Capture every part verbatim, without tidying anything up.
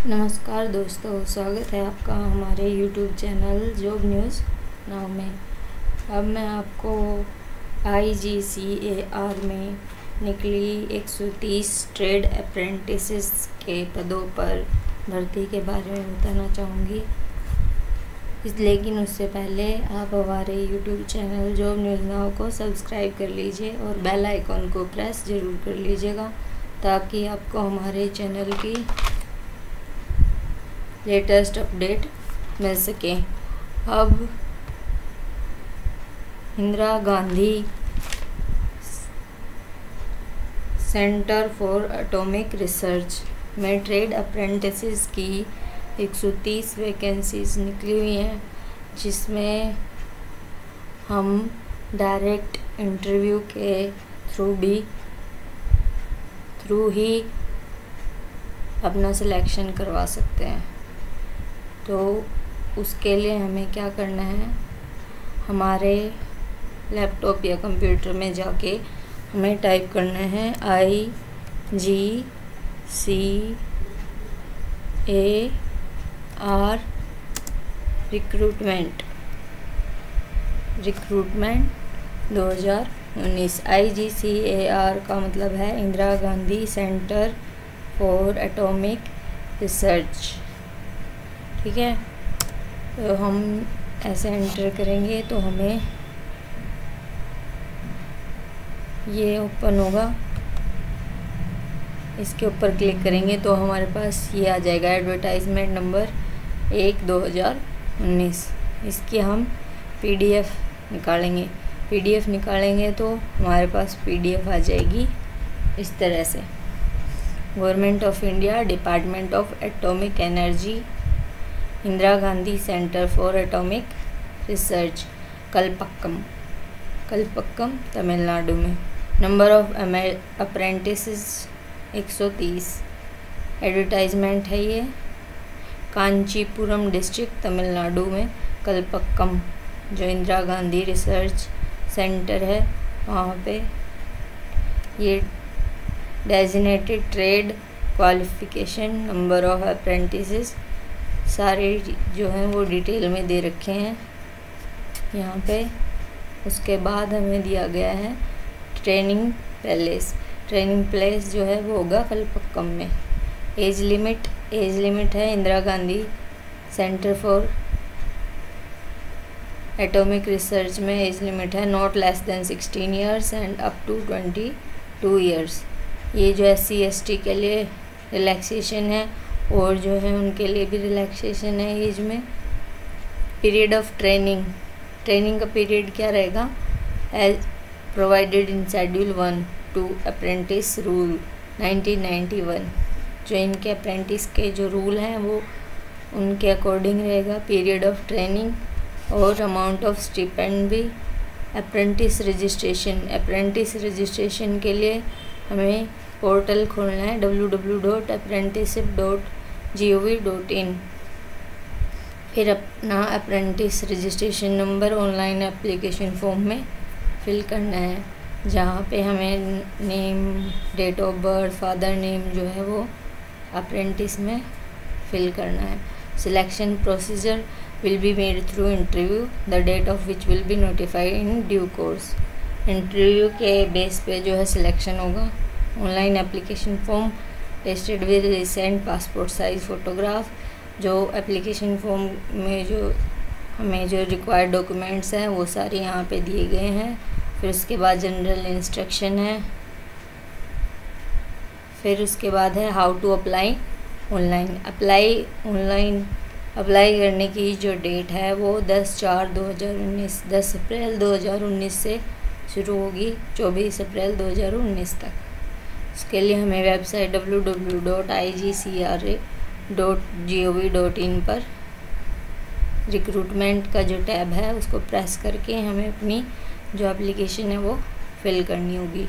नमस्कार दोस्तों, स्वागत है आपका हमारे YouTube channel job news now में। अब मैं आपको आई जी सी ए आर में निकली एक सौ तीस ट्रेड अप्रेंटिसेस के पदों पर भर्ती के बारे में बताना चाहूँगी। इस लेकिन उससे पहले आप हमारे YouTube channel job news now को सब्सक्राइब कर लीजिए और बेल आइकॉन को प्रेस ज़रूर कर लीजिएगा ताकि आपको हमारे चैनल की लेटेस्ट अपडेट मिल सके। अब Indira Gandhi centre for atomic research में ट्रेड अप्रेंटिसेस की एक सौ तीस वैकेंसीज निकली हुई हैं, जिसमें हम डायरेक्ट इंटरव्यू के थ्रू भी थ्रू ही अपना सिलेक्शन करवा सकते हैं। तो उसके लिए हमें क्या करना है, हमारे लैपटॉप या कंप्यूटर में जाके हमें टाइप करना है I G C A R recruitment recruitment दो हज़ार उन्नीस। आई जी सी ए आर का मतलब है Indira Gandhi centre for atomic research. ठीक है, तो हम ऐसे एंटर करेंगे तो हमें ये ओपन होगा। इसके ऊपर क्लिक करेंगे तो हमारे पास ये आ जाएगा एडवर्टाइजमेंट नंबर एक दो हज़ार उन्नीस। इसकी हम पीडीएफ निकालेंगे पीडीएफ निकालेंगे तो हमारे पास पीडीएफ आ जाएगी इस तरह से। Government of India, department of atomic energy, Indira Gandhi centre for atomic research, Kalpakkam Kalpakkam Tamil Nadu में। नंबर ऑफ अप्रेंटिसेस एक सौ तीस। एडवर्टाइजमेंट है ये, कांचीपुरम डिस्ट्रिक्ट तमिलनाडु में कलपक्कम जो इंदिरा गांधी रिसर्च सेंटर है वहाँ पे। ये designated trade qualification, number of apprentices सारे जो हैं वो डिटेल में दे रखे हैं यहाँ पे। उसके बाद हमें दिया गया है ट्रेनिंग प्लेस। ट्रेनिंग प्लेस जो है वो होगा कलपक्कम में। एज लिमिट एज लिमिट है Indira Gandhi centre for atomic research में एज लिमिट है not less than sixteen years and up to twenty two years. ये जो एस सी एस टी के लिए रिलैक्सेशन है और जो है उनके लिए भी रिलैक्सेशन है एज में। पीरियड ऑफ ट्रेनिंग ट्रेनिंग का पीरियड क्या रहेगा, as provided in schedule one two apprentice rule nineteen ninety one. जो इनके अप्रेंटिस के जो रूल हैं वो उनके अकॉर्डिंग रहेगा पीरियड ऑफ ट्रेनिंग और अमाउंट ऑफ स्टिपेंड भी। अप्रेंटिस रजिस्ट्रेशन अप्रेंटिस रजिस्ट्रेशन के लिए हमें पोर्टल खोलना है W W W dot apprenticeship dot G O V dot in. फिर अपना apprentice registration number online application form में फिल करना है, जहाँ पे हमें name, date of birth, father name जो है वो अप्रेंटिस में फिल करना है। Selection procedure will be made through interview, the date of which will be notified in due course. Interview के बेस पे जो है सिलेक्शन होगा। Online application form tested with recent passport size photograph. जो application form में जो हमें जो रिक्वायर्ड डॉक्यूमेंट्स हैं वो सारे यहाँ पे दिए गए हैं। फिर उसके बाद जनरल इंस्ट्रक्शन है। फिर उसके बाद है how to apply online. Apply online apply करने की जो डेट है वो दस चार दो हज़ार उन्नीस दस अप्रैल दो हज़ार उन्नीस से शुरू होगी चौबीस अप्रैल दो हज़ार उन्नीस तक। उसके लिए हमें website W W W dot I G C R A dot G O V dot in पर रिक्रूटमेंट का जो टैब है उसको प्रेस करके हमें अपनी जो एप्लीकेशन है वो फिल करनी होगी।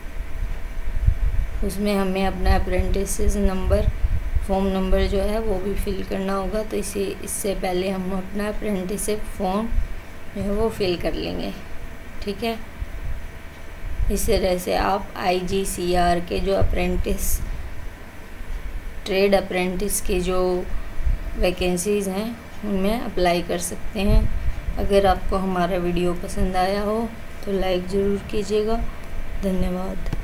उसमें हमें अपना अप्रेंटिस नंबर, फॉर्म नंबर जो है वो भी फिल करना होगा। तो इसे इससे पहले हम अपना अप्रेंटिसशिप फॉर्म जो है वो फिल कर लेंगे। ठीक है, इस तरह से आप आई जी सी आर के जो अप्रेंटिस ट्रेड अप्रेंटिस की जो वैकेंसीज़ हैं उनमें अप्लाई कर सकते हैं। अगर आपको हमारा वीडियो पसंद आया हो तो लाइक ज़रूर कीजिएगा। धन्यवाद।